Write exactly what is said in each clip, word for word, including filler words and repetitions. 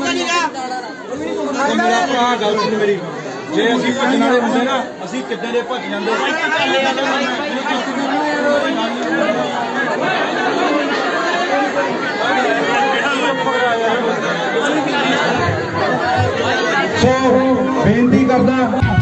मेरा भरा गल सुन मेरी जे असीं भजन वाले हुंदे ना असीं किद्दां दे भज जांदे सो बेनती करदा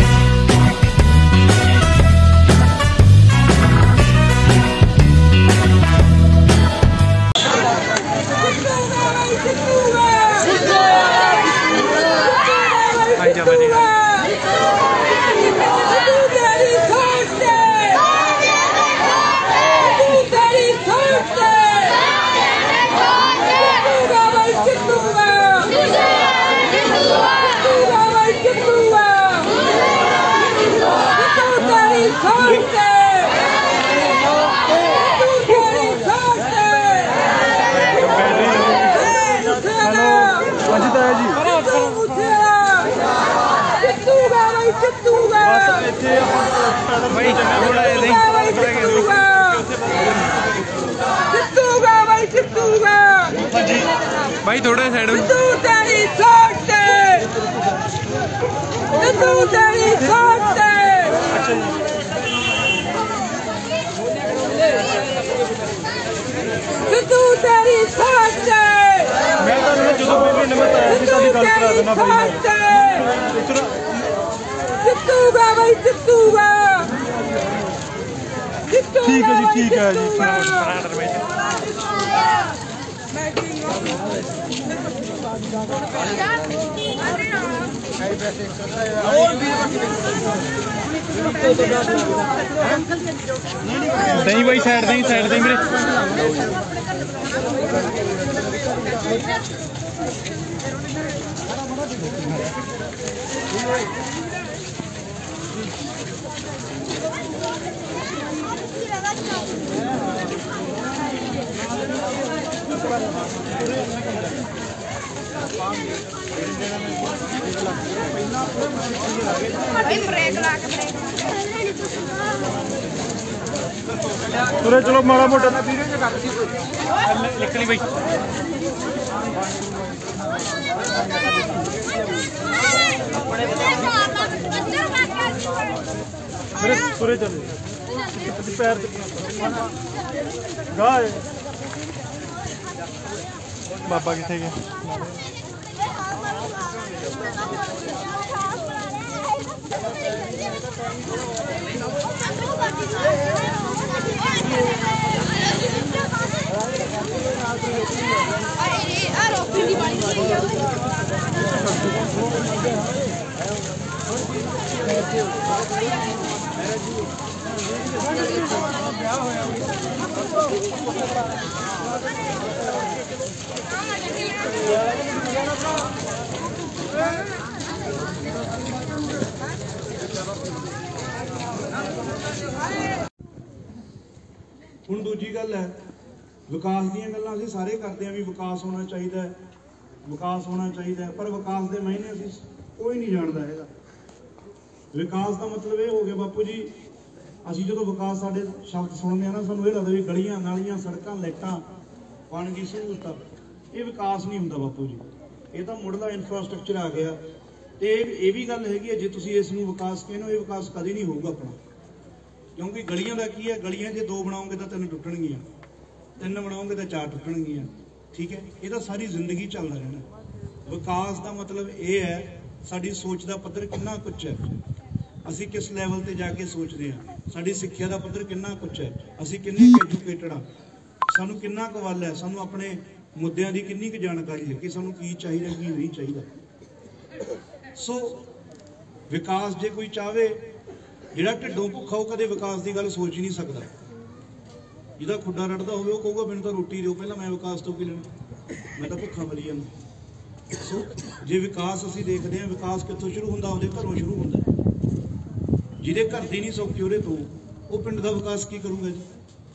भाई थोड़ा साइड में ठीक है जी ठीक है जी नहीं भाई साइड नहीं साइड नहीं मेरे तुरे चलो माड़ा मोटा लिखनी भाई तुरे चले पैर गाय बाबा किथे गए ਹੁਣ ਦੂਜੀ ਗੱਲ ਹੈ ਵਿਕਾਸ ਦੀਆਂ ਗੱਲਾਂ ਅਸੀਂ ਸਾਰੇ ਕਰਦੇ ਆਂ ਵੀ ਵਿਕਾਸ ਹੋਣਾ ਚਾਹੀਦਾ ਹੈ ਵਿਕਾਸ ਹੋਣਾ ਚਾਹੀਦਾ ਹੈ ਪਰ ਵਿਕਾਸ ਦੇ ਮਾਇਨੇ ਅਸੀਂ ਕੋਈ ਨਹੀਂ ਜਾਣਦਾ ਹੈਗਾ ਵਿਕਾਸ ਦਾ ਮਤਲਬ ਇਹ ਹੋ ਗਿਆ ਬਾਪੂ ਜੀ ਅਸੀਂ ਜਦੋਂ ਵਿਕਾਸ ਸਾਡੇ ਸ਼ਬਦ ਸੁਣਦੇ ਆ ਨਾ ਸਾਨੂੰ ਇਹ ਲੱਗਦਾ ਵੀ ਗਲੀਆਂ ਨਾਲੀਆਂ ਸੜਕਾਂ ਲਾਈਟਾਂ ਪਾਣੀ ਦੀ ਸਹੂਲਤਾਂ ਇਹ ਵਿਕਾਸ ਨਹੀਂ ਹੁੰਦਾ ਬਾਪੂ ਜੀ ਇਹ ਤਾਂ ਮੁੱਢਲਾ ਇਨਫਰਾਸਟ੍ਰਕਚਰ ਆ ਗਿਆ ਤੇ ਇਹ ਵੀ ਗੱਲ ਹੈਗੀ ਹੈ ਜੇ ਤੁਸੀਂ ਇਸ ਨੂੰ ਵਿਕਾਸ ਕਹਿੰਦੇ ਹੋ ਇਹ ਵਿਕਾਸ ਕਦੇ ਨਹੀਂ ਹੋਊਗਾ ਆਪਣਾ क्योंकि गलियां का की है गलियां जो दो बनाओगे तो तीन टुटणगियां तीन बनाओगे तो चार टुटणगियां ठीक है ये तो सारी जिंदगी चलता रहना विकास का मतलब ये है साडी सोच का पद्धर कितना कुछ है असी किस लैवल ते जाके सोचते हैं साडी सिक्ख्या का पद्धर कितना कुछ है असी किन्ने एजुकेटेड हाँ सानू कितना क वल है सानू अपने मुद्दों की किन्नी क जानकारी है कि सानू की चाहिए की नहीं चाहिए सो विकास जे कोई चाहे ਜਿਹੜਾ ਢਿੱਡੋਂ ਭੁੱਖਾ ਉਹ ਕਦੇ ਵਿਕਾਸ ਦੀ ਗੱਲ ਸੋਚ ਹੀ ਨਹੀਂ ਸਕਦਾ ਜਿਹਦਾ ਖੁੱਡਾ ਰੜਦਾ ਹੋਵੇ ਉਹ ਕਹੂਗਾ ਮੈਨੂੰ ਤਾਂ ਰੋਟੀ ਦਿਓ ਪਹਿਲਾਂ ਮੈਂ ਵਿਕਾਸ ਤੋਂ ਕੀ ਲੈਣਾ ਮੈਂ ਤਾਂ ਭੁੱਖਾ ਮਰੀ ਜਾਂਦਾ ਸੋ ਜੇ ਵਿਕਾਸ ਅਸੀਂ ਦੇਖਦੇ ਹਾਂ ਵਿਕਾਸ ਕਿੱਥੋਂ ਸ਼ੁਰੂ ਹੁੰਦਾ ਉਹਦੇ ਘਰੋਂ ਸ਼ੁਰੂ ਹੁੰਦਾ ਜਿਹਦੇ ਘਰ ਦੀ ਨਹੀਂ ਸੌਖੀ ਉਹਦੇ ਤੋਂ ਉਹ ਪਿੰਡ ਦਾ ਵਿਕਾਸ ਕੀ ਕਰੂਗਾ ਜੀ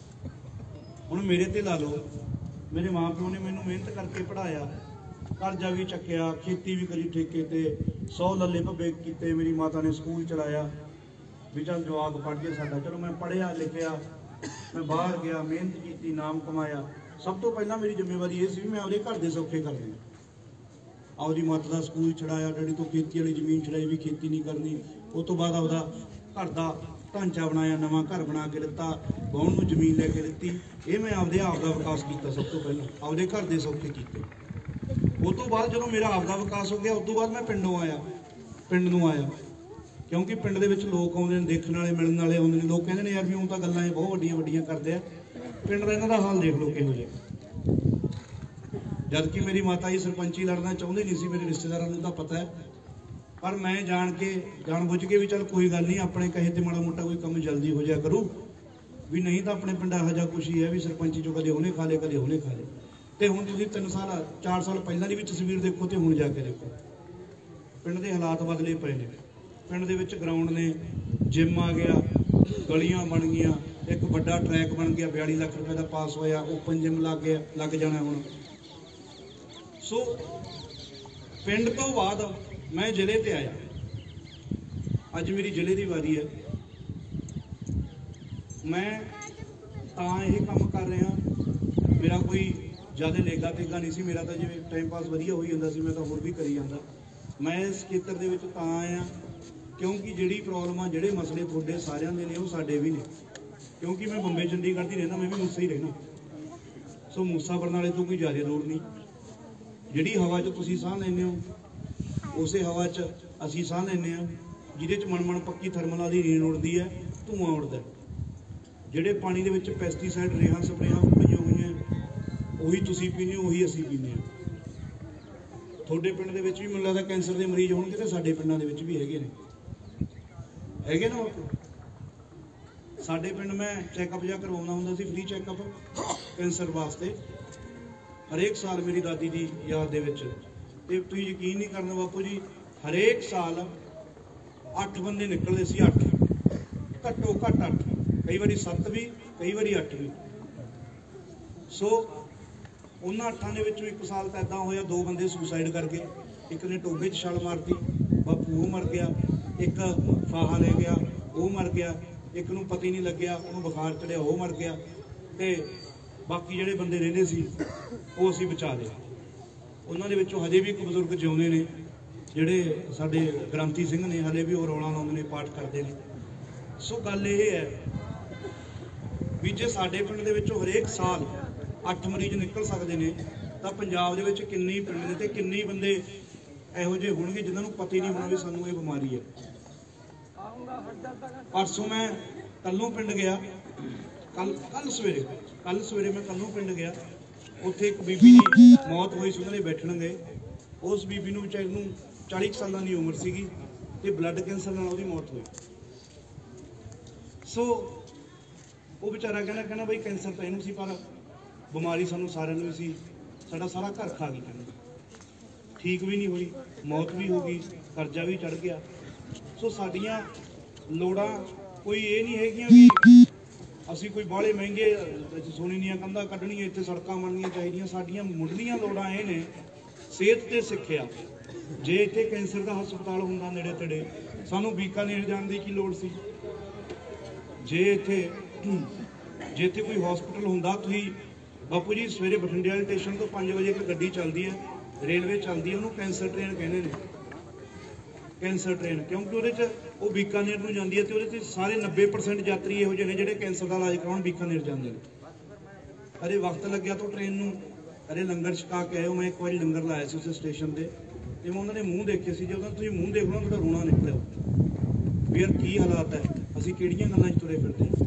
ਹੁਣ ਮੇਰੇ ਤੇ ਲਾ ਲਓ ਮੇਰੇ ਮਾਂ ਪਿਓ ਨੇ ਮੈਨੂੰ ਮਿਹਨਤ ਕਰਕੇ ਪੜ੍ਹਾਇਆ ਕਰਜ਼ਾ ਵੀ ਚੱਕਿਆ ਖੇਤੀ ਵੀ ਕਰੀ ਠੇਕੇ ਤੇ ਸੌ ਲੱਲੇ ਭੱਬੇ ਕੀਤੇ ਮੇਰੀ ਮਾਤਾ ਨੇ ਸਕੂਲ ਚਲਾਇਆ भी चल जवाक पढ़ के साडा चलो मैं पढ़िया लिखिया मैं बाहर गया मेहनत की नाम कमाया सब तो पहला मेरी जिम्मेवारी ये सी मैं अपने घर के सौखे कर देना ਆਪਦੀ ਮੱਤ ਦਾ ਸਕੂਲ ਛੜਾਇਆ, ਡੈਡੀ ਤੋਂ ਖੇਤੀ ਵਾਲੀ ਜ਼ਮੀਨ ਛੜਾਈ ਵੀ ਖੇਤੀ ਨਹੀਂ ਕਰਨੀ। ਉਸ ਤੋਂ ਬਾਅਦ ਆਪਦਾ ਘਰ ਦਾ ਢਾਂਚਾ ਬਣਾਇਆ, ਨਵਾਂ ਘਰ ਬਣਾ ਕੇ ਦਿੱਤਾ, ਵਾਹੁਣ ਨੂੰ ਜ਼ਮੀਨ ਲੈ ਕੇ ਦਿੱਤੀ। ਇਹ ਮੈਂ ਆਪਦੇ ਆਪ ਦਾ ਵਿਕਾਸ ਕੀਤਾ। ਸਭ ਤੋਂ ਪਹਿਲਾਂ ਆਪਦੇ ਘਰ ਦੇ ਸੌਖੇ ਕੀਤੇ। ਉਸ ਤੋਂ ਬਾਅਦ ਜਦੋਂ ਮੇਰਾ ਆਪ ਦਾ ਵਿਕਾਸ ਹੋ ਗਿਆ, ਉਸ ਤੋਂ ਬਾਅਦ ਮੈਂ ਪਿੰਡੋਂ ਆਇਆ, ਪਿੰਡ ਨੂੰ ਆਇਆ, ਕਿਉਂਕਿ ਪਿੰਡ ਦੇ ਵਿੱਚ ਲੋਕ ਆਉਂਦੇ ਨੇ, ਦੇਖਣ ਵਾਲੇ ਮਿਲਣ ਵਾਲੇ ਆਉਂਦੇ ਨੇ। ਲੋਕ ਕਹਿੰਦੇ ਨੇ ਯਾਰ ਵੀ ਉਹ ਤਾਂ ਗੱਲਾਂ ਇਹ ਬਹੁਤ ਵੱਡੀਆਂ ਵੱਡੀਆਂ ਕਰਦੇ ਆ, ਪਿੰਡ ਦਾ ਇਹਨਾਂ ਦਾ ਹਾਲ ਦੇਖ ਲਓ ਕਿਹੋ ਜਿਹਾ। ਜਦ ਕਿ ਮੇਰੀ ਮਾਤਾ ਜੀ ਸਰਪੰਚੀ ਲੜਨਾ ਚਾਹੁੰਦੇ ਨਹੀਂ ਸੀ, ਮੇਰੇ ਰਿਸ਼ਤੇਦਾਰਾਂ ਨੂੰ ਤਾਂ ਪਤਾ ਹੈ, ਪਰ ਮੈਂ ਜਾਣ ਕੇ ਜਾਣ ਬੁੱਝ ਕੇ ਵੀ ਚੱਲ ਕੋਈ ਗੱਲ ਨਹੀਂ, ਆਪਣੇ ਕਹੇ ਤੇ ਮਾੜਾ ਮੋਟਾ ਕੋਈ ਕੰਮ ਜਲਦੀ ਹੋ ਜਾਇਆ ਕਰੂ, ਵੀ ਨਹੀਂ ਤਾਂ ਆਪਣੇ ਪਿੰਡ ਇਹੋ ਜਿਹਾ ਕੁਛ ਹੀ ਹੈ ਵੀ ਸਰਪੰਚੀ ਚੋਂ ਕਦੇ ਉਹਨੇ ਖਾ ਲੇ ਕਦੇ ਉਹਨੇ ਖਾ ਲੇ। ਤੇ ਹੁਣ ਤੁਸੀਂ ਤਿੰਨ ਸਾਲ ਚਾਰ ਸਾਲ ਪਹਿਲਾਂ ਦੀ ਵੀ ਤਸਵੀਰ ਦੇਖੋ ਤੇ ਹੁਣ ਜਾ ਕੇ ਦੇਖੋ, ਪਿੰਡ ਦੇ ਹਾਲਾਤ ਬਦਲੇ ਪਏ ਨੇ। ਪਿੰਡ ਦੇ ਵਿੱਚ ਗਰਾਊਂਡ ਨੇ, ਜਿਮ ਆ ਗਿਆ, ਗਲੀਆਂ ਬਣ ਗਈਆਂ, ਇੱਕ ਵੱਡਾ ਟਰੈਕ ਬਣ ਗਿਆ, ਬਿਆਲੀ ਲੱਖ ਰੁਪਏ ਦਾ ਪਾਸ ਹੋਇਆ, ਓਪਨ ਜਿਮ ਲੱਗ ਗਿਆ, ਲੱਗ ਜਾਣਾ ਹੁਣ। ਸੋ ਪਿੰਡ ਤੋਂ ਬਾਅਦ ਮੈਂ ਜ਼ਿਲ੍ਹੇ ਤੇ ਆਇਆ। ਅੱਜ ਮੇਰੀ ਜ਼ਿਲ੍ਹੇ ਦੀ ਵਾਰੀ ਹੈ। ਮੈਂ ਤਾਂ ਇਹ ਕੰਮ ਕਰ ਰਿਹਾ, ਮੇਰਾ ਕੋਈ ਜ਼ਿਆਦਾ ਲੇਗਾ ਤੇਗਾ ਨਹੀਂ ਸੀ, ਮੇਰਾ ਤਾਂ ਜਿਵੇਂ ਟਾਈਮ ਪਾਸ ਵਧੀਆ ਹੋਈ ਜਾਂਦਾ ਸੀ, ਮੈਂ ਤਾਂ ਹੋਰ ਵੀ ਕਰੀ ਜਾਂਦਾ। ਮੈਂ ਇਸ ਖੇਤਰ ਦੇ ਵਿੱਚ ਤਾਂ ਆਇਆ ਕਿਉਂਕਿ ਜਿਹੜੀ ਪ੍ਰੋਬਲਮਾਂ, ਜਿਹੜੇ ਮਸਲੇ ਤੁਹਾਡੇ ਸਾਰਿਆਂ ਦੇ ਨੇ, ਉਹ ਸਾਡੇ ਵੀ ਨੇ। ਕਿਉਂਕਿ ਮੈਂ ਬੰਬੇ ਚੰਡੀਗੜ੍ਹ ਦੀ ਰਹਿਣਾ, ਮੈਂ ਵੀ ਮੂਸਾ ਹੀ ਰਹਿਣਾ। ਸੋ ਮੂਸਾ ਬਰਨਾਲੇ ਤੋਂ ਕੋਈ ਜ਼ਿਆਦਾ ਦੂਰ ਨਹੀਂ। ਜਿਹੜੀ ਹਵਾ 'ਚ ਤੁਸੀਂ ਸਾਹ ਲੈਂਦੇ ਹੋ, ਉਸੇ ਹਵਾ 'ਚ ਅਸੀਂ ਸਾਹ ਲੈਂਦੇ ਹਾਂ, ਜਿਹਦੇ 'ਚ ਮਨ ਮਨ ਪੱਕੀ ਥਰਮਲਾਂ ਦੀ ਰੀਣ ਉੱਡਦੀ ਹੈ, ਧੂੰਆਂ ਉੱਡਦਾ। ਜਿਹੜੇ ਪਾਣੀ ਦੇ ਵਿੱਚ ਪੈਸਟੀਸਾਈਡ, ਰੇਹਾਂ ਸਪਰੇਹਾਂ ਪਈਆਂ ਹੋਈਆਂ, ਉਹੀ ਤੁਸੀਂ ਪੀਂਦੇ ਹੋ, ਉਹੀ ਅਸੀਂ ਪੀਂਦੇ ਹਾਂ। ਤੁਹਾਡੇ ਪਿੰਡ ਦੇ ਵਿੱਚ ਵੀ ਮੈਨੂੰ ਲੱਗਦਾ ਕੈਂਸਰ ਦੇ ਮਰੀਜ਼ ਹੋਣਗੇ, ਤੇ ਸਾਡੇ ਪਿੰਡਾਂ ਦੇ ਵਿੱਚ ਵੀ ਹੈਗੇ ਨੇ, ਹੈਗੇ ਨਾ। ਸਾਡੇ ਪਿੰਡ ਮੈਂ ਚੈੱਕਅਪ ਜਿਹਾ ਕਰਵਾਉਂਦਾ ਹੁੰਦਾ ਸੀ, ਫ੍ਰੀ ਚੈੱਕਅਪ ਕੈਂਸਰ ਵਾਸਤੇ, ਹਰੇਕ ਸਾਲ ਮੇਰੀ ਦਾਦੀ ਦੀ ਯਾਦ ਦੇ ਵਿੱਚ। ਤੇ ਤੁਸੀਂ ਯਕੀਨ ਨਹੀਂ ਕਰਨਾ ਬਾਪੂ ਜੀ, ਹਰੇਕ ਸਾਲ ਅੱਠ ਬੰਦੇ ਨਿਕਲਦੇ ਸੀ, ਅੱਠ, ਘੱਟੋ ਘੱਟ ਅੱਠ, ਕਈ ਵਾਰੀ ਸੱਤ ਵੀ, ਕਈ ਵਾਰੀ ਅੱਠ ਵੀ। ਸੋ ਉਹਨਾਂ ਅੱਠਾਂ ਦੇ ਵਿੱਚੋਂ ਇੱਕ ਸਾਲ ਤਾਂ ਏਦਾਂ ਹੋਇਆ, ਦੋ ਬੰਦੇ ਸੁਸਾਈਡ ਕਰ ਗਏ। ਇੱਕ ਨੇ ਟੋਭੇ 'ਚ ਛਾਲ ਮਾਰਤੀ, ਬਾਪੂ ਉਹ ਮਰ ਗਿਆ। ਇੱਕ ਫਾਹਾ ਲੈ ਗਿਆ, ਉਹ ਮਰ ਗਿਆ। ਇੱਕ ਨੂੰ ਪਤਾ ਹੀ ਨਹੀਂ ਲੱਗਿਆ, ਉਹਨੂੰ ਬੁਖਾਰ ਚੜਿਆ, ਉਹ ਮਰ ਗਿਆ। ਤੇ ਬਾਕੀ ਜਿਹੜੇ ਬੰਦੇ ਰਹਿੰਦੇ ਸੀ, ਉਹ ਅਸੀਂ ਬਚਾ ਲਏ। ਉਹਨਾਂ ਦੇ ਵਿੱਚੋਂ ਹਜੇ ਵੀ ਇੱਕ ਬਜ਼ੁਰਗ ਜਿਉਂਦੇ ਨੇ, ਜਿਹੜੇ ਸਾਡੇ ਗ੍ਰੰਥੀ ਸਿੰਘ ਨੇ, ਹਲੇ ਵੀ ਉਹ ਰੌਲਾ ਲਾਉਂਦੇ ਨੇ, ਪਾਠ ਕਰਦੇ ਨੇ। ਸੋ ਗੱਲ ਇਹ ਹੈ ਵੀ ਜੇ ਸਾਡੇ ਪਿੰਡ ਦੇ ਵਿੱਚੋਂ ਹਰੇਕ ਸਾਲ ਅੱਠ ਮਰੀਜ਼ ਨਿਕਲ ਸਕਦੇ ਨੇ, ਤਾਂ ਪੰਜਾਬ ਦੇ ਵਿੱਚ ਕਿੰਨੇ ਪਿੰਡ ਨੇ ਤੇ ਕਿੰਨੇ ਬੰਦੇ ਇਹੋ ਜਿਹੇ ਹੋਣਗੇ ਜਿਨ੍ਹਾਂ ਨੂੰ ਪਤਾ ਹੀ ਨਹੀਂ ਹੋਣਾ ਵੀ ਸਾਨੂੰ ਇਹ ਬਿਮਾਰੀ ਹੈ। ਪਰਸੋਂ ਮੈਂ ਕੱਲੋਂ ਪਿੰਡ ਗਿਆ, ਕੱਲ ਕੱਲ ਸਵੇਰੇ ਕੱਲ ਸਵੇਰੇ ਮੈਂ ਕੱਲੋਂ ਪਿੰਡ ਗਿਆ। ਉੱਥੇ ਇੱਕ ਬੀਬੀ ਦੀ ਮੌਤ ਹੋਈ ਸੀ, ਉਹਨਾਂ ਦੇ ਬੈਠਣ ਗਏ। ਉਸ ਬੀਬੀ ਨੂੰ ਵਿਚਾਰੀ ਨੂੰ ਚਾਲੀ ਸਾਲਾਂ ਦੀ ਉਮਰ ਸੀਗੀ ਤੇ ਬਲੱਡ ਕੈਂਸਰ ਨਾਲ ਉਹਦੀ ਮੌਤ ਹੋਈ। ਸੋ ਉਹ ਵਿਚਾਰਾ ਕਹਿੰਦਾ ਕਹਿੰਦਾ ਬਈ ਕੈਂਸਰ ਤਾਂ ਇਹਨੂੰ ਸੀ, ਪਰ ਬਿਮਾਰੀ ਸਾਨੂੰ ਸਾਰਿਆਂ ਨੂੰ ਸੀ, ਸਾਡਾ ਸਾਰਾ ਘਰ ਖਾ ਗਈ। ਕਹਿੰਦਾ ਠੀਕ ਵੀ ਨਹੀਂ ਹੋਈ, ਮੌਤ ਵੀ ਹੋ ਗਈ, ਕਰਜ਼ਾ ਵੀ ਚੜ ਗਿਆ। ਸੋ ਸਾਡੀਆਂ ਲੋੜਾਂ ਕੋਈ ਇਹ ਨਹੀਂ ਹੈਗੀਆਂ ਵੀ ਅਸੀਂ ਕੋਈ ਬਾਹਲੇ ਮਹਿੰਗੇ ਸੋਨੇ ਦੀਆਂ ਕੰਧਾਂ ਕੱਢਣੀਆਂ, ਇੱਥੇ ਸੜਕਾਂ ਬਣਨੀਆਂ ਚਾਹੀਦੀਆਂ। ਸਾਡੀਆਂ ਮੁੱਢਲੀਆਂ ਲੋੜਾਂ ਇਹ ਨੇ, ਸਿਹਤ ਤੇ ਸਿੱਖਿਆ। ਜੇ ਇੱਥੇ ਕੈਂਸਰ ਦਾ ਹਸਪਤਾਲ ਹੁੰਦਾ ਨੇੜੇ ਤੇੜੇ, ਸਾਨੂੰ ਬੀਕਾਨੇਰ ਜਾਣ ਦੀ ਕੀ ਲੋੜ ਸੀ? ਜੇ ਇੱਥੇ ਜੇ ਇੱਥੇ ਕੋਈ ਹਸਪਤਾਲ ਹੁੰਦਾ, ਤੁਸੀਂ ਬਾਪੂ ਜੀ ਸਵੇਰੇ ਬਠਿੰਡੇ ਵਾਲੇ ਸਟੇਸ਼ਨ ਤੋਂ ਪੰਜ ਵਜੇ ਇੱਕ ਗੱਡੀ ਚੱਲਦੀ ਹੈ, ਰੇਲਵੇ ਚੱਲਦੀ ਹੈ, ਉਹਨੂੰ ਕੈਂਸਰ ਟ੍ਰੇਨ ਕਹਿੰਦੇ ਨੇ। ਕੈਂਸਰ ਟ੍ਰੇਨ ਕਿਉਂਕਿ ਉਹਦੇ 'ਚ ਉਹ ਬੀਕਾਨੇਰ ਨੂੰ ਜਾਂਦੀ ਹੈ, ਤੇ ਉਹਦੇ 'ਚ ਸਾਰੇ ਨੱਬੇ ਪਰਸੈਂਟ ਯਾਤਰੀ ਇਹੋ ਜਿਹੇ ਨੇ ਜਿਹੜੇ ਕੈਂਸਰ ਦਾ ਇਲਾਜ ਕਰਾਉਣ ਬੀਕਾਨੇਰ ਜਾਂਦੇ ਨੇ। ਅਰੇ ਵਕਤ ਲੱਗਿਆ ਤੋਂ ਟ੍ਰੇਨ ਨੂੰ, ਅਰੇ ਲੰਗਰ ਛਕਾ ਕੇ ਆਇਓ। ਮੈਂ ਇੱਕ ਵਾਰੀ ਲੰਗਰ ਲਾਇਆ ਸੀ ਉਸ ਸਟੇਸ਼ਨ ਤੇ, ਤੇ ਮੈਂ ਉਹਨਾਂ ਦੇ ਮੂੰਹ ਦੇਖੇ ਸੀ। ਜਦੋਂ ਤੁਸੀਂ ਮੂੰਹ ਦੇਖ ਲਓ, ਤੁਹਾਡਾ ਰੋਣਾ ਨਿਕਲਿਆ ਵੀ ਯਾਰ ਕੀ ਹਾਲਾਤ ਹੈ, ਅਸੀਂ ਕਿਹੜੀਆਂ ਗੱਲਾਂ 'ਚ ਤੁਰੇ ਫਿਰਦੇ ਹਾਂ।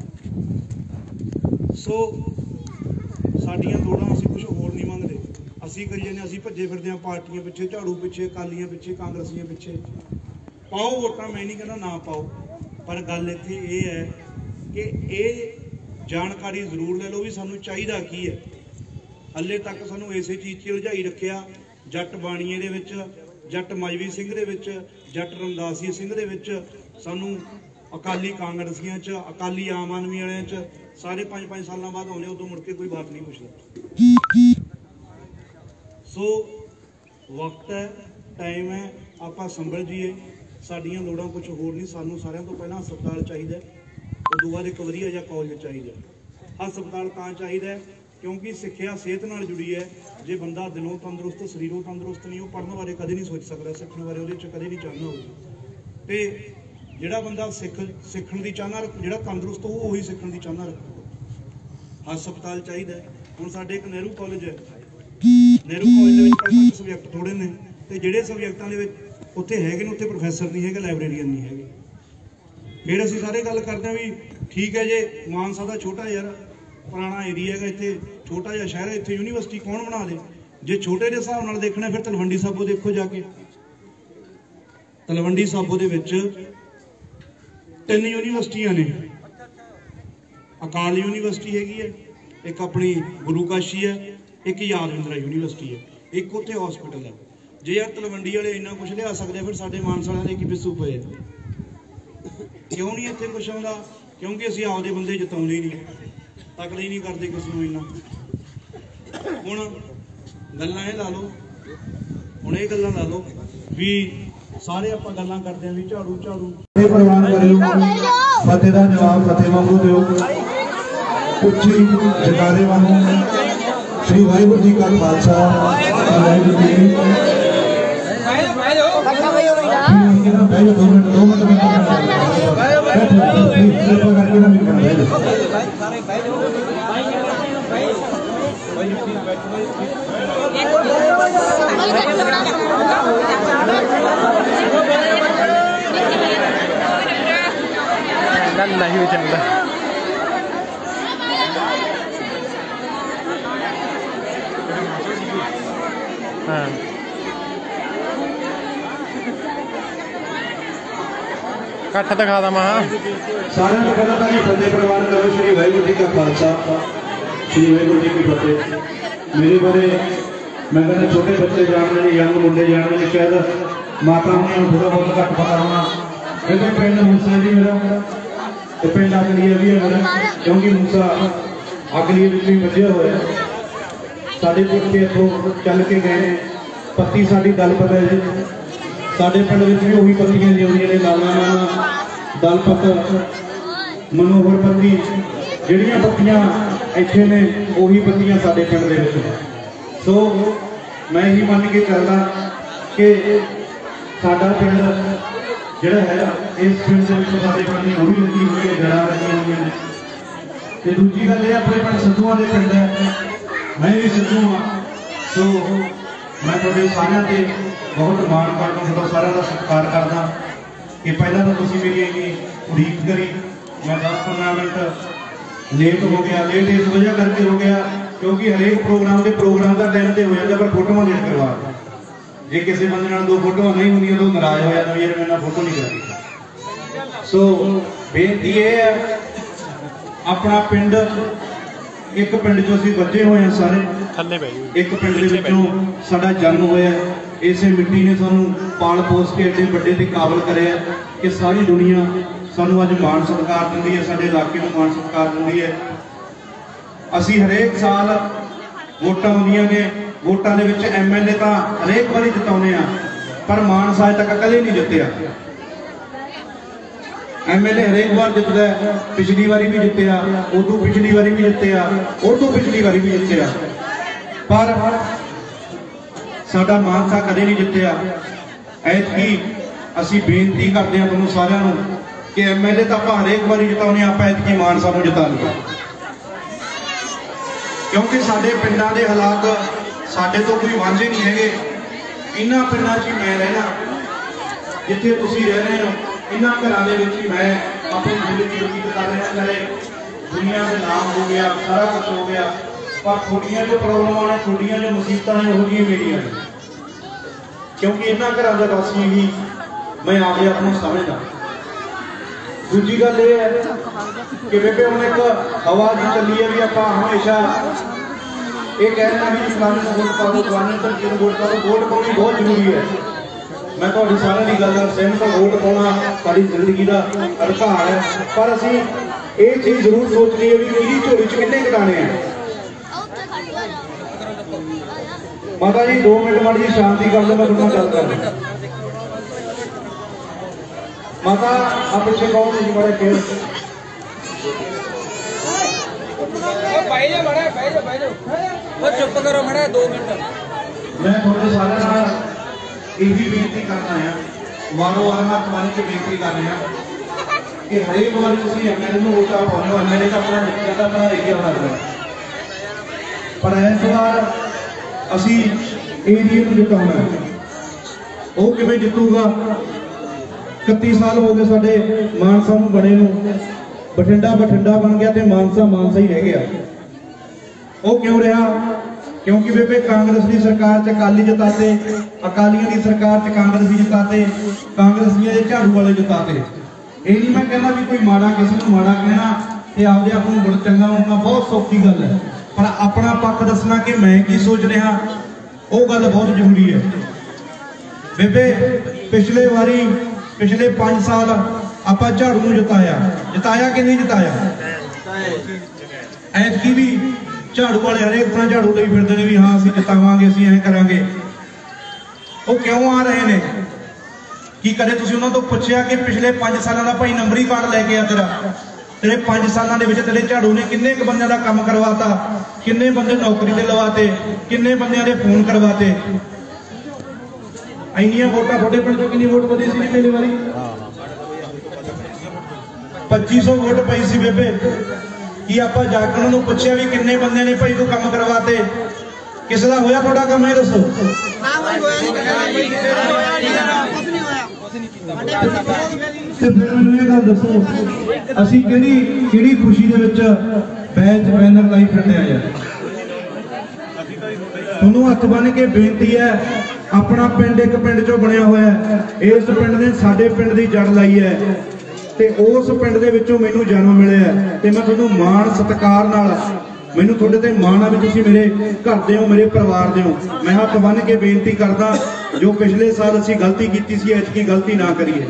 ਸੋ ਸਾਡੀਆਂ ਲੋੜਾਂ ਅਸੀਂ ਕੁਝ ਹੋਰ ਨਹੀਂ ਮੰਗਦੇ, ਅਸੀਂ ਕਰੀ ਜਾਂਦੇ, ਅਸੀਂ ਭੱਜੇ ਫਿਰਦੇ ਹਾਂ ਪਾਰਟੀਆਂ ਪਿੱਛੇ, ਝਾੜੂ ਪਿੱਛੇ, ਅਕਾਲੀਆਂ ਪਿੱਛੇ, ਕਾਂਗਰਸੀਆਂ ਪਿੱਛੇ। ਪਾਓ ਵੋਟਾਂ, ਮੈਂ ਨਹੀਂ ਕਹਿੰਦਾ ਨਾ ਪਾਓ, ਪਰ ਗੱਲ ਇੱਥੇ ਇਹ ਹੈ ਕਿ ਇਹ ਜਾਣਕਾਰੀ ਜ਼ਰੂਰ ਲੈ ਲਓ ਵੀ ਸਾਨੂੰ ਚਾਹੀਦਾ ਕੀ ਹੈ। ਹੱਲੇ ਤੱਕ ਸਾਨੂੰ ਇਸੇ ਚੀਜ਼ 'ਚ ਉਲਝਾਈ ਰੱਖਿਆ, ਜੱਟ ਬਾਣੀਏ ਦੇ ਵਿੱਚ, ਜੱਟ ਮਜਵੀ ਸਿੰਘ ਦੇ ਵਿੱਚ, ਜੱਟ ਰਮਦਾਸੀਏ ਸਿੰਘ ਦੇ ਵਿੱਚ, ਸਾਨੂੰ ਅਕਾਲੀ ਕਾਂਗਰਸੀਆਂ 'ਚ, ਅਕਾਲੀ ਆਮ ਆਦਮੀ ਵਾਲਿਆਂ 'ਚ, ਸਾਰੇ ਪੰਜ ਪੰਜ ਸਾਲਾਂ ਬਾਅਦ ਆਉਂਦੇ, ਉਦੋਂ ਮੁੜ ਕੇ ਕੋਈ ਬਾਤ ਨਹੀਂ ਪੁੱਛਦਾ। ਸੋ ਵਕਤ ਹੈ, ਟਾਈਮ ਹੈ, ਆਪਾਂ ਸੰਭਲ ਜੀਏ। ਸਾਡੀਆਂ ਲੋੜਾਂ ਕੁਝ ਹੋਰ ਨਹੀਂ, ਸਾਨੂੰ ਸਾਰਿਆਂ ਤੋਂ ਪਹਿਲਾਂ ਹਸਪਤਾਲ ਚਾਹੀਦਾ, ਉਦੋਂ ਬਾਅਦ ਇੱਕ ਵਧੀਆ ਜਿਹਾ ਕਾਲਜ ਚਾਹੀਦਾ। ਹਸਪਤਾਲ ਤਾਂ ਚਾਹੀਦਾ क्योंकि सिक्ख्या सेहत नाल जुड़ी है। जे बंदा दिलों तंदुरुस्त शरीरों तंदुरुस्त नहीं, वो पढ़ने बारे कदे नहीं सोच सकता, सीखने बारे वो कदे नहीं चाहना होगा। तो जिहड़ा बंदा सिख सीखण की चाहना रख, जिहड़ा तंदुरुस्त हो वही सीखण की चाहना रखूगा। हस्पताल चाहिए। हुण साडे एक नेहरू कॉलेज है, नेहरू कॉलेज दे विच पहले तक सबजैक्ट थोड़े ने, ते जिहड़े सबजैक्टां दे विच उत्थे हैगे ने उत्थे प्रोफैसर नहीं है, लाइब्रेरीअन नहीं है। फिर असीं सारे गल करदे भी ठीक है जे मानसा दा छोटा यार पुराना एरिया है, इत्थे छोटा जिहा शहर है, इत्थे यूनीवर्सिटी कौन बना दे। जे छोटे के हिसाब नाल देखना फिर तलवंडी साबो देखो जाके, तलवंडी साबो दे विच तीन यूनीवर्सिटियां ने। अकाल यूनीवर्सिटी हैगी है, एक अपनी गुरु काशी है, एक यादविंद्रा यूनीवर्सिटी है, एक उत्थे हॉस्पिटल है। जे यार तलवंडी वाले इन्ना कुछ लिया सकते फिर साडे मानसा वाले की पिस्सू पे क्यों नहीं इत्थे कुछ आउंदा? क्योंकि असीं आपदे बंदे जिताउंदे नहीं, तकड़े ही नहीं करते किसी को इन्ना। हुण गल्लां इह ला लो, हुण इह गल्लां ला लो भी सारे आपां गल्लां करदे ਆਂ भी झाड़ू झाड़ू प्रवान करियो, फतेह दा जवाब फतेह वांगू दिओ, उच्ची जयकारे वांगू। श्री वाहिगुरू जी का खालसा, वाहिगुरू जी की फतेह। दो मिनट दो मिनट में करके ना मिल नहीं चलता। हाँ कट्ठ दिखा दा महा सारे फतेह प्रवान करो। श्री वाहिगुरू जी का खालसा, श्री वाहिगुरू जी की फतेह। मेरे बारे मैं कहना छोटे बच्चे जानते हैं, यंग मुंडे जानते हैं, शायद माता उन्हें थोड़ा बहुत घट पता होना। मेरे पिंड मूसा जी मेरा, तो पिंड अगलीए भी है मेरा, क्योंकि मूसा अगलीए भी वजिया होया। साढ़े पुरखे इतों चल के गए, पत्ती साड़ी दल पता है जी। साढ़े पिंड भी उही पत्तियां जिंदियां ने, लाला नाना दल पत्त मनोहर पत्ती, जिहड़ियां पत्तियां इत्थे ने उही पत्तियां साढ़े पिंड दे विच। सो मैं यही मन के चलदा कि साडा पिंड जिहड़ा है इस पिंड दे विच साडे पिंड दी होड़ी लगी हुई है, जड़ा लगी हुई है। ते दूजी गल यह अपने पिंड सिद्धूआं दे पिंड है, मैं भी सिद्धू हाँ। सो मैं तुहाडे सारिਆਂ ते बहुत माण करदा, तुहाडा सारिਆਂ दा सत्कार करदा कि पहला तो तुसीं मेरी इन्नी उड़ीक करी। मैं दस पंद्रह मिनट लेट हो गया। लेट इस वजह करके हो गया क्योंकि हरेक प्रोग्राम के प्रोग्राम का टाइम तो हो जाता, पर फोटोआं लेट करवा। जे किसी बंदे नाल दो फोटोआं नहीं होंदियां तो नाराज हो जाता, यार मेरे नाल फोटो नहीं कराई। सो बेनती यह है, अपना पिंड एक पिंड चों असीं बचे हुए हैं सारे, एक पिंड दे विचों साडा जन्म होया। इसे मिट्टी ने सानू पाल पोस के एडे बड़े ते काबिल करे कि सारी दुनिया सानू अज मान सत्कार दिंदी है, साडे इलाके नूं मान सत्कार दिंदी है। असीं हरेक साल वोटां आउंदियां ने, वोटां दे विच एम एल ए तां हरेक वारी जिताउने आ, पर मानसा अज तक कदे नहीं जित्तिया। एम एल ए हरेक बार जितदा है, पिछली बारी भी जितया, उदों पिछली बारी भी जितया, उदों पिछली बारी भी जितया, पर साडा मानसा कदे नहीं जितया। ऐतकी असीं बेनती करते हैं तुहानूं सारिआं नूं कि एम एल ए तां आपां हरेक बारी जिताउने, आपां ऐतकी मानसा नूं जिता लईए, क्योंकि साडे पिंडां दे हालात साडे तो कोई वांझे नहीं हैगे। इन्हां पिंडां 'च मैं रहना, जिथे तुसीं रह रहे हो, इन्हां घरां दे विच ही मैं अपनी जिंदगी बतीत कर रहा। चाहे दुनिया के नाम हो गया, सारा कुछ हो गया, पर थोड़ियां जो प्रॉब्लम ने, थोड़ियां जो मुसीबतां ने, वो मेरिया ने, क्योंकि इन्हां घरां दा वासी ही मैं आपे आप समझदा। दूजी गल यह है कि बेबे हम एक हवा की चली है भी आप हमेशा ये कहना भी फलाने वोट पाओ, फलाने पर किन वोट पाओ। वोट पानी बहुत जरूरी है। मैं तो सारे की गल सहमत हूं, वोट पाना सारी जिंदगी का अधिकार है, पर असी ये चीज जरूर सोचनी है भी मेरी झोली च किन्ने घटाने हैं। माता जी दो मिनट माड़ी जी शांति कर दो, मैं तुम गल कर माता आप पिछले कौन जी बड़े खेल चुप करो मड़ा दो मिनट मैं थोड़े सारे नाल यही बेनती करना है वारों वार हाथ मार के बेनती कर रहे हैं कि हरेक बार तुम एमएलए में वोटा पाने हो एमएलए का अपना ज्यादा अपना एरिया बना पर इस बार असी एरिया में जिताना है वो किवें जितूगा इकतीस साल हो गए साडे मानसा नूं बने नूं बठिंडा बठिंडा बन गया ते मानसा मानसा ही रह गया वो क्यों रहा क्योंकि बेबे कांग्रेस की सरकार च अकाली जिताते अकालियों की सरकार च कांग्रेसी जिताते कांग्रेसियों के झाड़ू वाले जिताते ये नहीं मैं कहना भी कोई माड़ा किसी को माड़ा कहना ते आपदे आप नूं गुण चंगा होना बहुत सौखी गल है पर अपना पक्ष दसना कि मैं की सोच रहा वो गल बहुत जरूरी है बेबे पिछले वारी पिछले पांच साल आपां झाड़ू नूं जिताया जिताया कि नहीं जिताया ऐतकी भी झाड़ू वाले हरेक तरह झाड़ू ਲਈ ਫਿਰਦੇ ਨੇ ਵੀ ਹਾਂ ਅਸੀਂ ਜਿਤਾਵਾਂਗੇ ਅਸੀਂ ਐਂ ਕਰਾਂਗੇ ਉਹ ਕਿਉਂ ਆ ਰਹੇ ਨੇ ਕੀ ਕਦੇ ਤੁਸੀਂ ਉਹਨਾਂ ਤੋਂ ਪੁੱਛਿਆ ਕਿ ਪਿਛਲੇ ਪੰਜ ਸਾਲਾਂ ਦਾ ਭਾਈ ਨੰਬਰੀ ਕਾਰਡ ਲੈ ਕੇ ਆ ਤੇਰਾ ਤੇਰੇ ਪੰਜ ਸਾਲਾਂ ਦੇ ਵਿੱਚ ਤੇਰੇ ਝਾੜੂ ਨੇ ਕਿੰਨੇ ਕੁ ਬੰਦਿਆਂ ਦਾ ਕੰਮ ਕਰਵਾਤਾ ਕਿੰਨੇ ਬੰਦੇ ਨੌਕਰੀ ਤੇ ਲਵਾਤੇ ਕਿੰਨੇ ਬੰਦਿਆਂ ਦੇ ਫੋਨ ਕਰਵਾਤੇ ਇੰਨੀਆਂ ਵੋਟਾਂ ਤੁਹਾਡੇ ਪਿੰਡ ਤੋਂ ਕਿੰਨੀ ਵੋਟ ਵਧੀ ਸੀ ਪਹਿਲੀ ਵਾਰੀ पच्चीस सौ वोट पई सी बेबे कि आप जाके उन्होंने पूछया भी किन्ने बंदे ने भाई तू काम करवाते किसी का होया थोड़ा काम है दसो दसो असी किहड़ी किहड़ी खुशी दे विच बैच बैनर लाई फिरदे आ तुहानू हथ बन के बेनती है अपना पिंड एक पिंड चों बनिया होया इस पिंड ने साडे पिंड दी जड़ लाई है ते उस पिंड दे विचों मैनूं जन्म मिलिया ते मैं तुहानूं माण सत्कार नाल मैनूं तुहाडे ते माण आ भी तुसीं मेरे घर दे हो मेरे परिवार दे हो मैं हत्थ बन के बेनती करदा जो पिछले साल असीं गलती कीती सी ऐतकी गलती ना करिए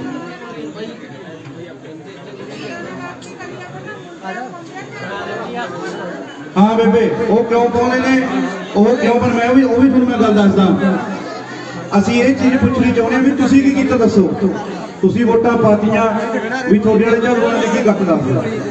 हाँ बेबे वो क्यों पाउंदे ने वो क्यों पर मैं भी वो भी तुहानूं मैं गल दसदा असीं ये चीज़ पुछणी चाहुंदे भी तुसीं की कीता दसो तुसी वोटां पातियां भी थोड़े वाले झाड़ू ने लिखी गप दस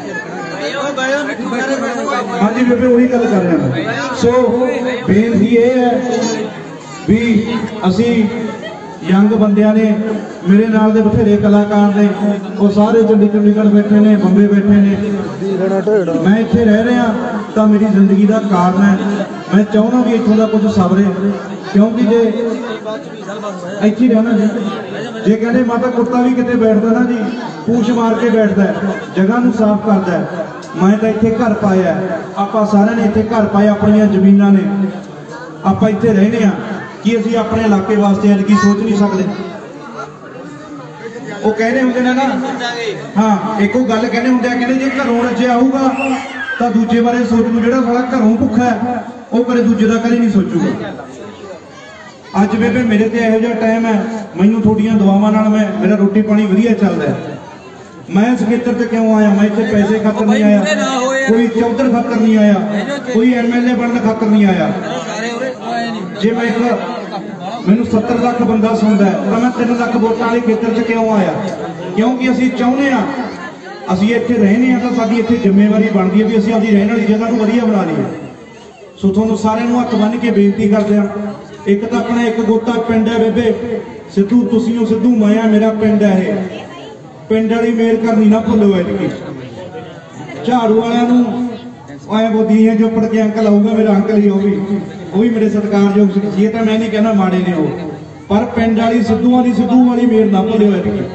हाँ जी बेबे वही गल कर रहा मैं सो बेनती ये है भी असी यंग बंदियां ने मेरे नाल दे बथेरे कलाकार ने वो सारे चंडी चंडीगढ़ बैठे ने बंबे बैठे ने मैं इत्थे रह रहा तो मेरी जिंदगी का कारण है मैं चाहना भी इत्थों का कुछ सबरे क्योंकि जे इत्थे रहना जी जे कहते माता कुत्ता भी कितने बैठता ना जी पूछ मार के बैठता है जगह नूं साफ करता है मैं तो इत्थे घर पाया आप सारे ने इत्थे घर पाए अपन जमीनां ने आप इत्थे रहने आ कि असीं अपने इलाके वास्ते ऐतकी सोच नहीं सकते वो कहने होंगे ना ना हाँ एक गल कहने होंगे कहते जे घरों रजे आऊगा तो दूजे बारे सोच लू जो सारा घरों भुखा है वो कदे दूजे का कदे नहीं सोचूगा अज बेबे मेरे ते इहो जिहा टाइम है मैनूं थोड़ियां दुआवां नाल मैं मेरा रोटी पानी वधिया चलदा है मैं इस खेतर च क्यों आया मैं इत्थे पैसे खातर नहीं आया कोई चौधर खातर नहीं आया कोई एमएलए बनने खातर नहीं आया जे मैं एक मैनूं सत्तर लाख बंदा सुनदा है तो मैं तीन लाख वोटां वाले खेतर च क्यों आया क्योंकि असीं चाहुंदे आ असीं इत्थे रहने आ तां साडी इत्थे जिम्मेवारी बनदी है भी असीं आपदी रहण वाली जगह नूं वधिया बना लईए सो तुहानूं सारिआं नूं हत्थ बन्न के बेनती करदे आ एक तो अपना एक गोता पिंड है बेबे सिद्धू तुसीं सिद्धू माया मेरा पिंड है ये पिंड वाली मेल करनी ना भुल्लो ऐतकी झाड़ू वालिआं नूं ऐ बोदी है जो पड़ के अंकल आऊगा मेरा अंकल ही भी वो भी मेरे सत्कारयोग शख्सियत है मैं नहीं कहना माड़े ने वो पर पिंड वाली सिद्धूआं दी सिद्धू वाली मेल ना भुल्लो ऐतकी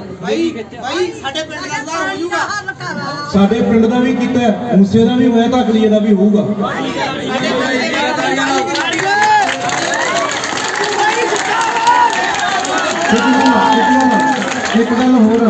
साडे पिंड दा भी कीता मूसे दा भी होया तां अगलीए दा भी होऊगा एक गल होर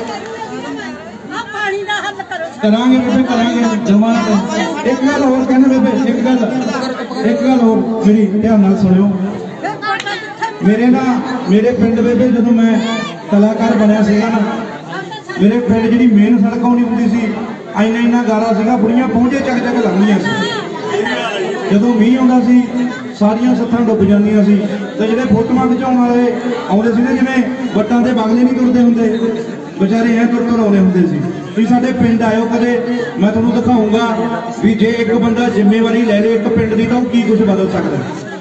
करांगे बेबे करांगे जमानत एक गल होर कहना बेबे एक गल एक गल होर मेरी ध्यान नाल सुनियो मेरे ना मेरे पिंड बेबे जदों मैं कलाकार बनया सीगा ना मेरे पिंड जिहड़ी मेन सड़क आउंदी हुंदी सी इन्ना इन्ना गारा सीगा बुढ़ियां पहुंचे चक चक लंघदियां सी जदों मींह आउंदा सी सारियां सत्थां डुੱਬ ਜਾਂਦੀਆਂ ਸੀ ਤੇ ਜਿਹੜੇ ਫੋਟੋਆਂ ਖਿਚਾਉਣ ਵਾਲੇ ਆਉਂਦੇ ਸੀ ਨਾ ਜਿਵੇਂ ਵੱਟਾਂ ਤੇ ਬਗਲੇ ਨਹੀਂ ਤੁਰਦੇ ਹੁੰਦੇ बेचारे ऐ तुर तुर आने होंगे सी भी साडे पिंड आयो कदे मैं तुहानूं दिखाऊंगा भी जे एक बंदा जिम्मेवारी ले ले एक पिंड की तो की कुछ बदल सकता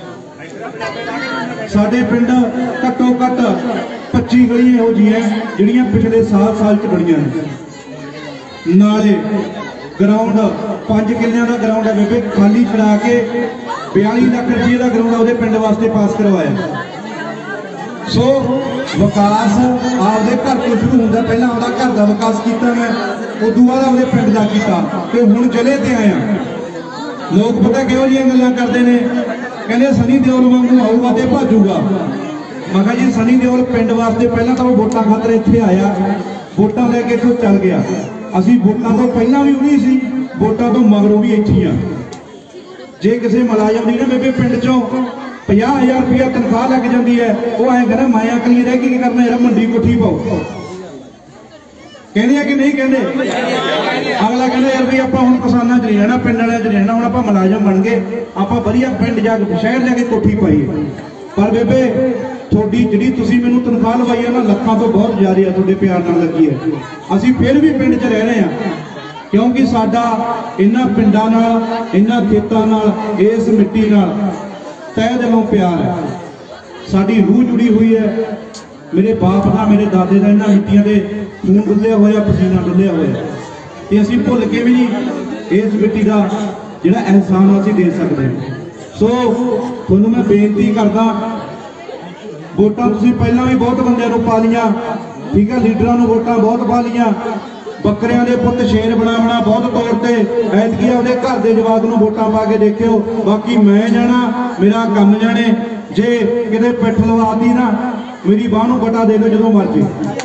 साडे पिंड घट्टो घट्ट पच्ची गलियां इहो जिहियां जिहड़ियां पिछले साल साल च बणियां ने नाले ग्राउंड पांच किलियां का ग्राउंड है बेबे खाली छड़ा के बयाली लाख रुपये का ग्राउंड ਉਹਦੇ पिंड वास्ते पास करवाया सो विकास आपदे घर तो शुरू होंदा पहला आपदा घर का विकास किया मैं उदू बाद आपदे पिंड का किया ते हुण जिले ते आया लोग पता किहो जिहियां गल्लां करदे ने कहंदे सनी देओल वांगू आऊगा ते भाजूगा मैं कहा जी सनी देओल पिंड वास्ते पहला तो वोटां खातर इत्थे आया वोटां लैके इत्थों चल गया असीं वोटां तो पहला भी उन्हीं सी वोटां तो मगरों भी इत्थे ही आ जे किसी मुलाजम दी ना बेबे पिंड चों पचास हजार रुपया तनख्वाह लग जाती है वो ऐ कहना माया कली रह के करना यार मंडी कोठी पाओ कहने कि नहीं कहते अगला कहना यार भी आप हम किसानों च नहीं रहना पिंड वाले च रहना हूँ आप मुलाजम बन गए आप बढ़िया पिंड जाके शहर जाके कोठी पाईए पर बेबे थोड़ी जी तुम मैनू तनख्वाह लवाई है ना लखों तो बहुत ज्यादा है थोड़े प्यार नाल लगी है असी फिर भी पिंड च रह रहे हैं क्योंकि साडा इन्हां पिंडां नाल इन्हां खेतां नाल इस मिट्टी नाल तय दिलों प्यार है साड़ी रूह जुड़ी हुई है मेरे बाप का मेरे दादे का इन्हां मिट्टियां दे खून डुलिया होया पसीना डुलिया होया ते असीं भुल के भी नहीं इस मिट्टी का जिहड़ा एहसान असीं दे सकते हैं सो तुहानूं मैं बेनती करदा वोटां तुसीं पहलां भी बहुत बंदिआं नूं पा लियां ठीक है लीडरां नूं वोटां बहुत पा लियां बकरियां दे पुत शेर बना बना बहुत तौर पर ऐतकी अपने घर के जवाक नूं वोटां पा के देखियो बाकी मैं जाना मेरा कम जाने जे किते पिठ लवाती ना मेरी बाह नूं बटा दे दो जो मर्जी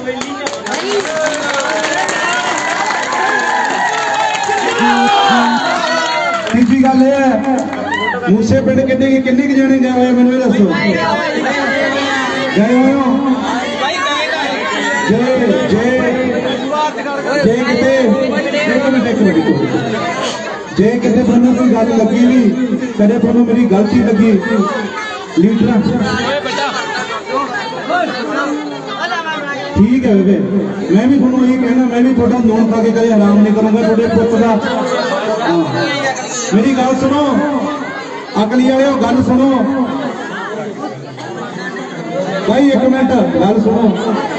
तीसरी गल यह है मूसे पिंड किन्ने किन्ने के जाने गए हुए मैनूं दसो गए हुए हो जे जे जे किते एक मिनट एक मिनट जे किते तुहानूं कोई गल लगी भी कदे तुहानूं मेरी गलती लगी लीडर ठीक है बेबे मैं भी तुहानूं ये कहना मैं भी थोड़ा लोन खा के कदे हराम नहीं करूंगा थोड़े पुत का मेरी गल सुनो अकली वाले गल सुनो भाई एक मिनट गल सुनो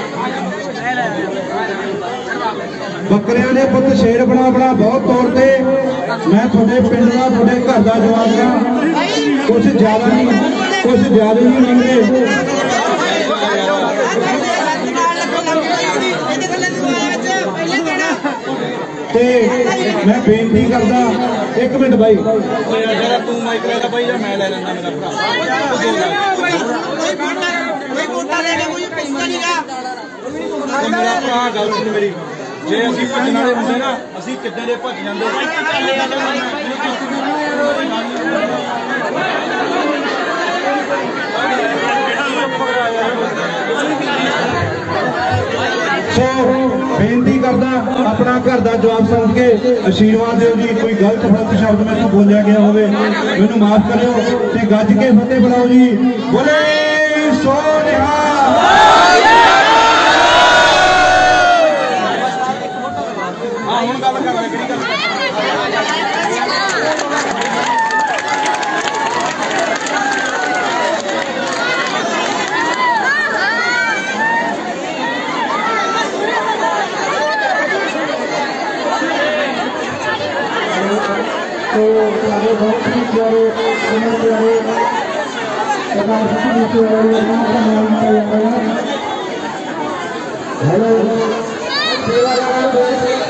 बकरियां ने पुत शेर बना बना बहुत तौर पर मैं थोड़े पिंड का थोड़े घर का जवाब हाँ कुछ ज्यादा नहीं कुछ ज्यादा नहीं मंगते ते मैं बेनती करदा एक मिनट भाई तू माइक ले भाई या मैं ले लेना मेरा भरा गल सुन मेरी जे असीं भजन वाले हुंदे ना असीं किद्दां दे भज जांदे सो बेनती करदा अपना घर का जवाब समझ के आशीर्वाद दो जी कोई गलत फलत शब्द मैं बोलिया गया होवे मैनूं माफ करियो ते गज के फतेह बुलाओ जी बोले सो निहाल तो सारे बहुत ही प्यारे समझ प्यारे सरकार की हेलो